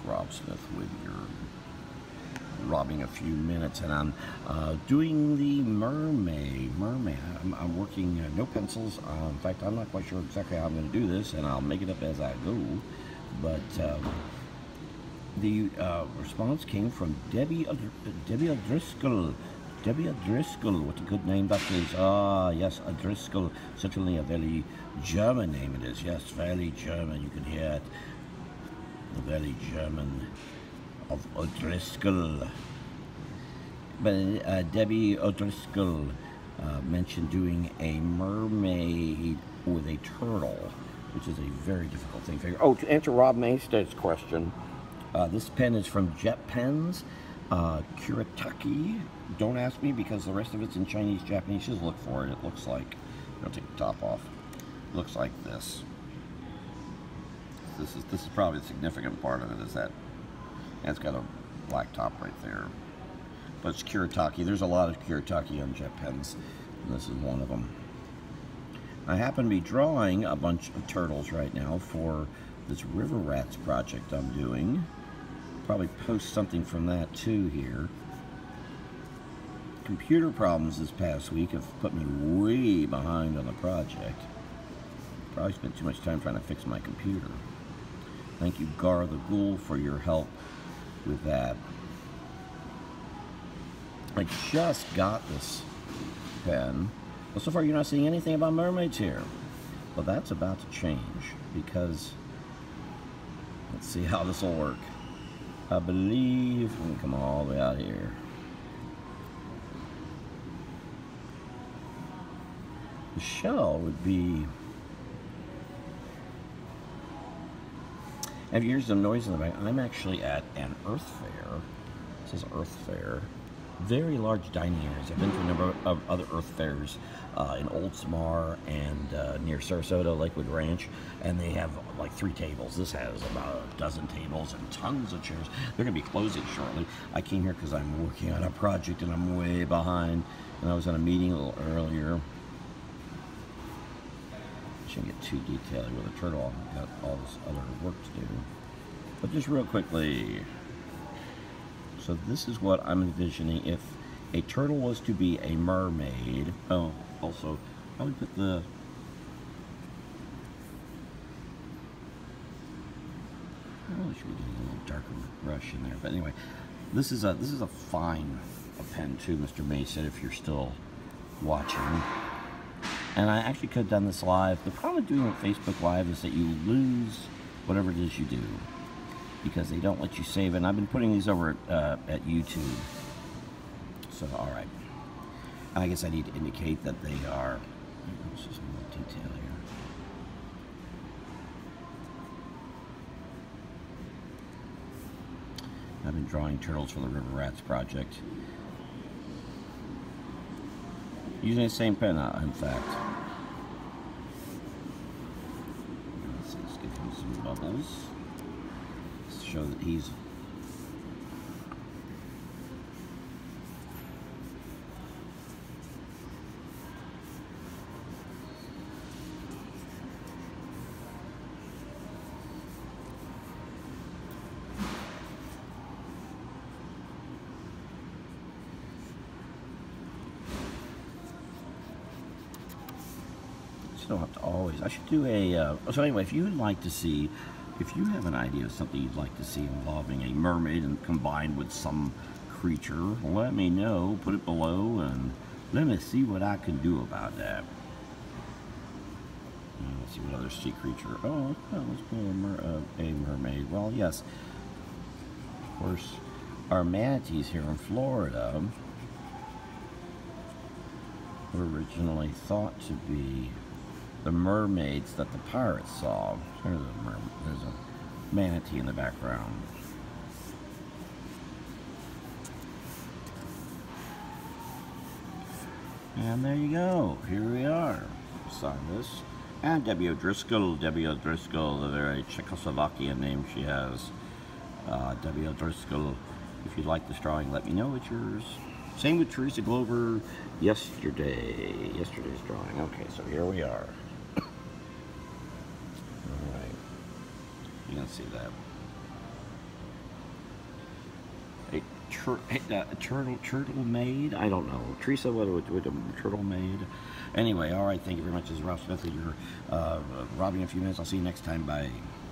Rob Smith with your robbing a few minutes, and I'm doing the mermaid. I'm working no pencils. In fact, I'm not quite sure exactly how I'm going to do this, and I'll make it up as I go. But the response came from Debbie O'Driscoll. Debbie O'Driscoll, what a good name that is. Ah, yes, O'Driscoll. Certainly a very German name it is. Yes, very German. You can hear it. Very German of O'Driscoll. But Debbie O'Driscoll mentioned doing a mermaid with a turtle, which is a very difficult thing to figure. Oh, to answer Rob Maysted's question, this pen is from Jet Pens, Kuretake. Don't ask me because the rest of it's in Chinese, Japanese. Just look for it. It looks like, I'll take the top off. It looks like this. This is probably the significant part of it, is that it's got a black top right there. But it's Kuretake. There's a lot of Kuretake on Jet Pens, and this is one of them. I happen to be drawing a bunch of turtles right now for this River Rats project I'm doing. Probably post something from that too here. Computer problems this past week have put me way behind on the project. Probably spent too much time trying to fix my computer. Thank you, Gar the Ghoul, for your help with that. I just got this pen. Well, so far you're not seeing anything about mermaids here. Well, that's about to change because, let's see how this will work. I believe, let me come all the way out here. The shell would be, have you heard some noise in the back? I'm actually at an Earth Fair. This is Earth Fair. Very large dining areas. I've been to a number of other Earth Fairs in Oldsmar and near Sarasota, Lakewood Ranch, and they have like 3 tables. This has about a dozen tables and tons of chairs. They're going to be closing shortly. I came here because I'm working on a project and I'm way behind, and I was on a meeting a little earlier. Shouldn't get too detailed with a turtle. I've got all this other work to do. But just real quickly, so this is what I'm envisioning if a turtle was to be a mermaid. Oh, also, I would put the, oh, should we do a little darker brush in there? But anyway, this is a fine pen too, Mr. Mason, if you're still watching. And I actually could have done this live. The problem with doing it Facebook Live is that you lose whatever it is you do, because they don't let you save it. And I've been putting these over at YouTube. So, all right. I guess I need to indicate that they are, let's just more detail here. I've been drawing turtles for the River Rats project. Using the same pen, in fact. Let's give him some bubbles. Let's show that he's don't have to always. I should do a. So anyway, if you would like to see, if you have an idea of something you'd like to see involving a mermaid and combined with some creature, let me know. Put it below, and let me see what I can do about that. Let's see what other sea creature. Oh, let's go a mermaid. Well, yes. Of course, our manatees here in Florida were originally thought to be the mermaids that the pirates saw. There's a manatee in the background. And there you go. Here we are. Sign this. And Debbie O'Driscoll. Debbie O'Driscoll, the very Czechoslovakian name she has. Debbie O'Driscoll. If you like this drawing, let me know. It's yours. Same with Teresa Glover yesterday's drawing. Okay, so here we are. Alright. You can see that. Turtle Maid. I don't know. Teresa, what a Turtle Maid. Anyway, all right. Thank you very much. This is Ralph Smith. You're robbing a few minutes. I'll see you next time. Bye.